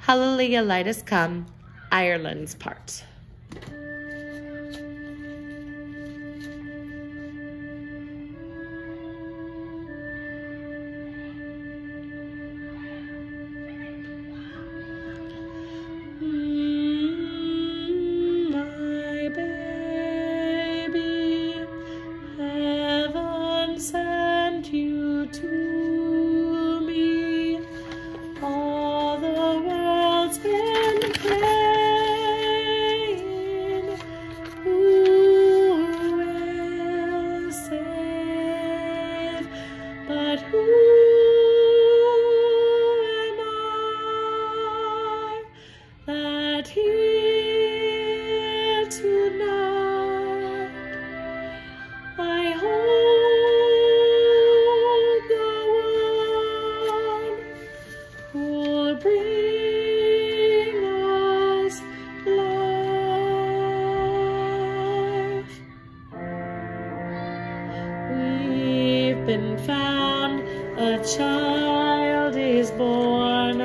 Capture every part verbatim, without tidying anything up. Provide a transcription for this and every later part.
Hallelujah, light has come, Ireland's part. Been found, a child is born.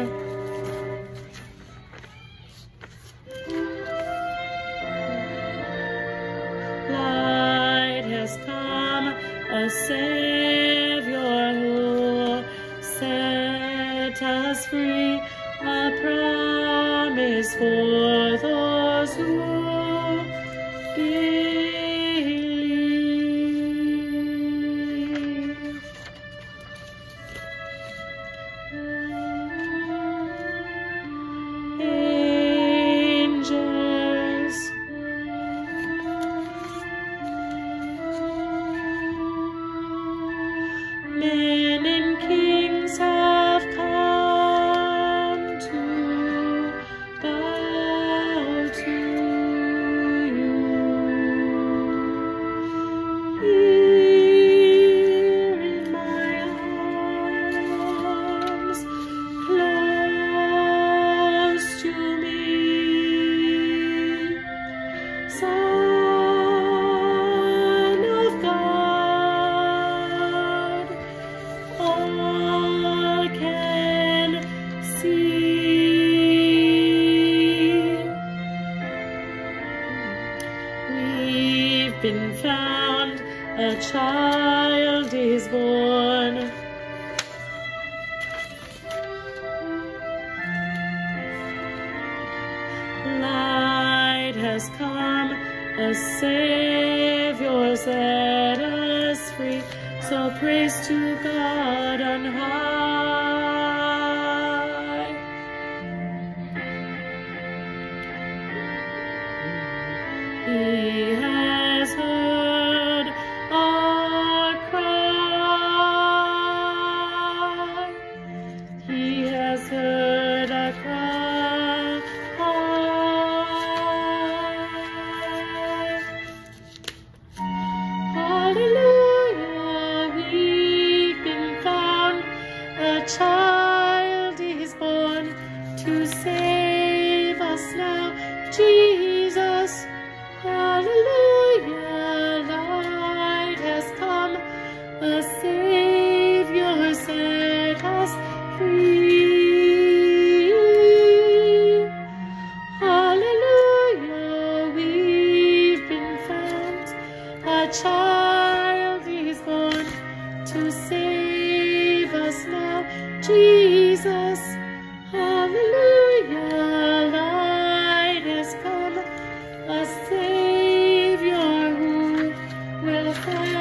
Light has come, a Savior who set us free, a promise for those who believe. Men and kings have come to bow to you. Here in my arms, close to me, Son of God, all can see. We've been found, a child is born. Light has come, a Savior set us free. So praise to God on high. He has heard our cry. He has heard our cry. Hallelujah, we've been found, a child is born to save us now, Jesus. Hallelujah, light has come, a Savior set us free. Hallelujah, we've been found, a child is born to save us now, Jesus. Hallelujah, light has come, a Savior who will find